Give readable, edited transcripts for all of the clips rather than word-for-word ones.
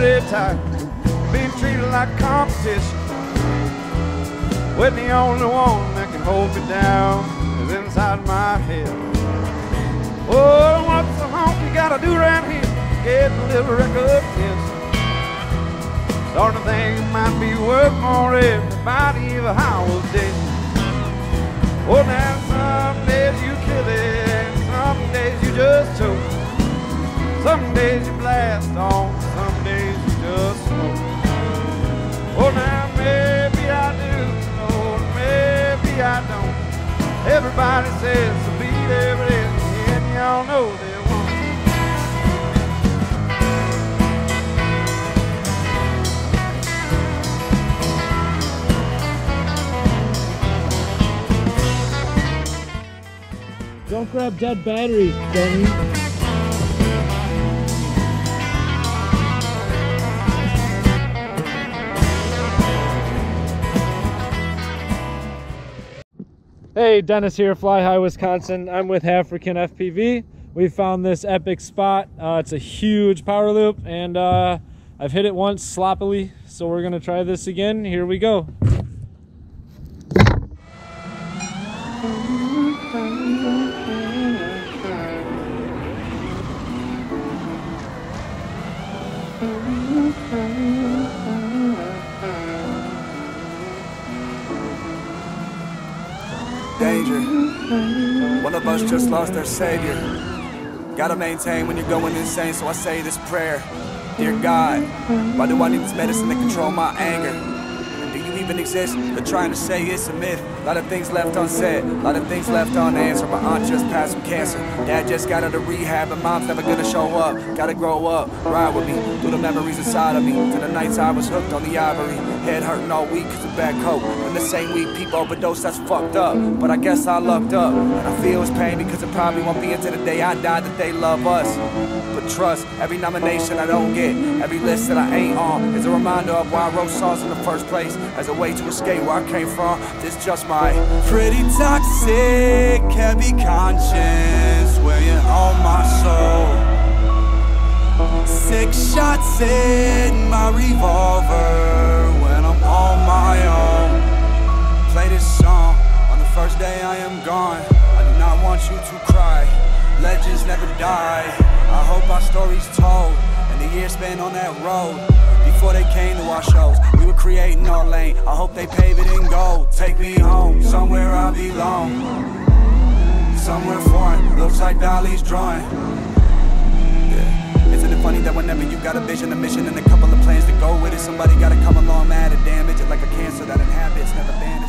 pretty tight, being treated like competition, when the only one that can hold me down is inside my head. Oh, what's the honk you gotta do around here? Get a little recognition. Starting to think it might be worth more everybody if I was dead. Oh, now some days you kill it, some days you just choke. Some days you blast on, some days you just smoke. Oh, now maybe I do, oh, maybe I don't. Everybody says to beat every day, and y'all know they won't. Don't grab dead batteries, dummy. Hey, Dennis here, Fly High, Wisconsin. I'm with African FPV. We found this epic spot. It's a huge power loop, and I've hit it once sloppily, so we're gonna try this again. Here we go. Danger. One of us just lost their savior. Gotta maintain when you're going insane, so I say this prayer. Dear God, why do I need this medicine to control my anger? And do you even exist? They're trying to say it's a myth. A lot of things left unsaid, a lot of things left unanswered. My aunt just passed from cancer. Dad just got out of rehab, and mom's never gonna show up. Gotta grow up, ride with me through the memories inside of me. To the nights I was hooked on the ivory. Head hurting all week cause of bad coke. And the same week people overdose, that's fucked up. But I guess I lucked up. And I feel his pain because it probably won't be until the day I die that they love us. But trust, every nomination I don't get, every list that I ain't on, is a reminder of why I wrote songs in the first place. As a way to escape where I came from. This just my pretty toxic, heavy conscience weighing on my soul. 6 shots in my revolver when I'm on my own. Play this song on the first day I am gone. I do not want you to cry. Legends never die. I hope our story's told, and the years spent on that road. Before they came to our shows, we were creating our lane. I hope they pave it in gold. Take me home, somewhere I belong. Somewhere foreign, looks like Dali's drawing. Yeah. Isn't it funny that whenever you got a vision, a mission, and a couple of plans to go with it, somebody gotta come along mad and damage it like a cancer that inhabits, never vanishes.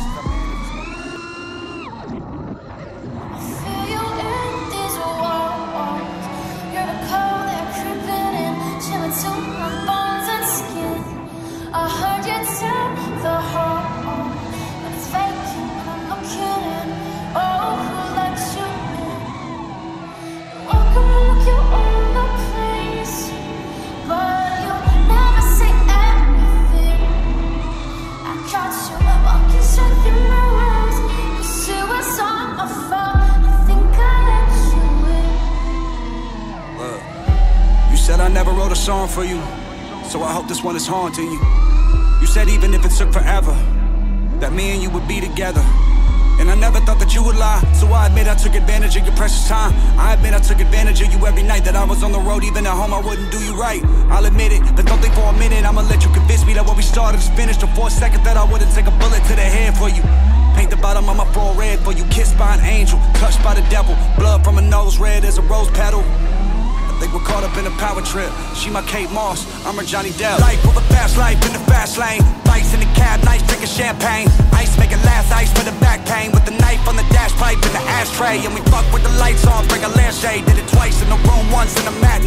I never wrote a song for you, so I hope this one is haunting you. You said even if it took forever, that me and you would be together. And I never thought that you would lie, so I admit I took advantage of your precious time. I admit I took advantage of you every night that I was on the road. Even at home I wouldn't do you right, I'll admit it. But don't think for a minute I'ma let you convince me that what we started is finished. Or for a second that I wouldn't take a bullet to the head for you. Paint the bottom of my forehead for you. Kissed by an angel, touched by the devil. Blood from a nose red as a rose petal. I think we're caught up in a power trip. She my Kate Moss, I'm her Johnny Depp. Life with a fast life in the fast lane. Bikes in the cab, nice drinking champagne. Ice make it last, ice for the back pain. With the knife on the dash pipe in the ashtray. And we fuck with the lights on, bring a lampshade. Did it twice in the room, once in the match.